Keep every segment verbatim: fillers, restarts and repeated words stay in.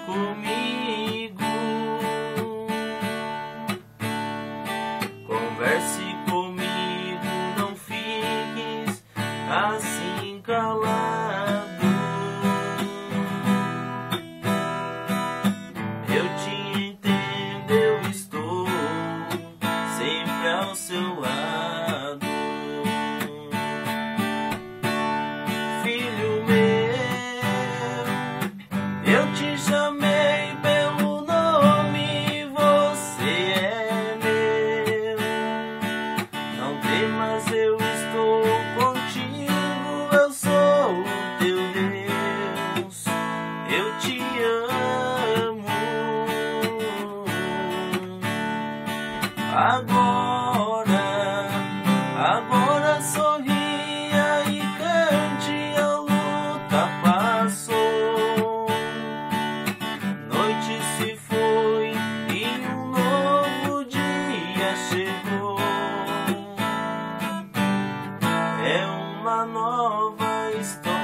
comigo. Converse comigo, não fiques assim calado. Eu te entendo, eu estou sempre ao seu lado. Filho meu, eu te chamei pelo nome, você é meu. Não temas, eu estou contigo, eu sou o teu Deus, eu te amo. Agora, agora sorria e cante, a luta passou. Noite se foi e um novo dia chegou. É uma nova história.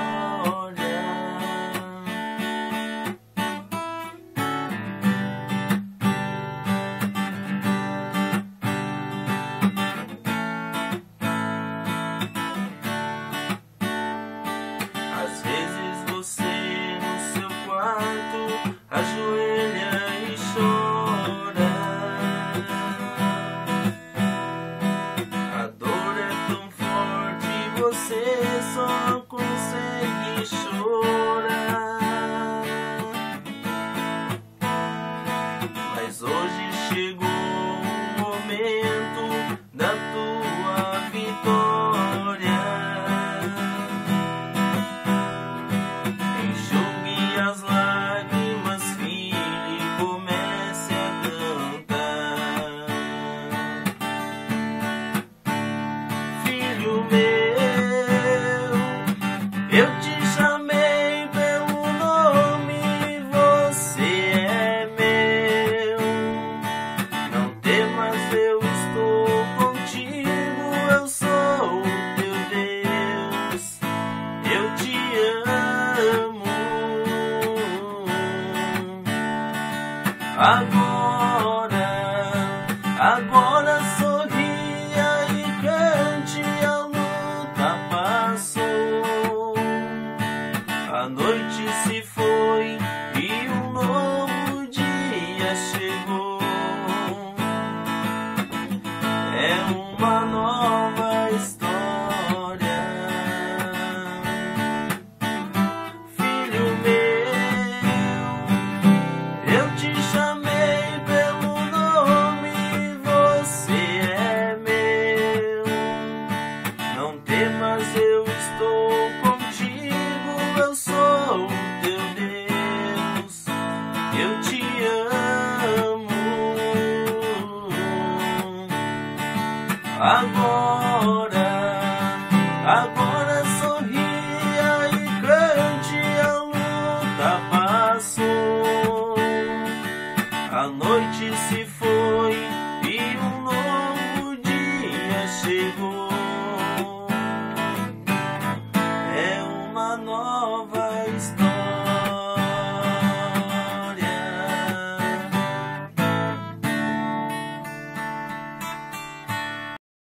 Às vezes você no seu quarto ajoelha e chora. A dor é tão forte, você só consegue chorar. Mas hoje chegou o momento da tua vitória. Enxugue as lágrimas, filho, e comece a cantar. Filho meu, eu te chamei pelo nome, você é meu. Não temas, eu estou contigo, eu sou o teu Deus, eu te amo. Agora, agora sorria e cante, a luta passou. A noite se foi e um novo dia chegou. É uma nova história. Filho meu, eu te chamei pelo nome, você é meu. Não temas, eu estou contigo, eu sou o teu Deus, eu te amo. Agora, agora sorria e cante, a luta passou. A noite se foi e um novo dia chegou. É uma nova história.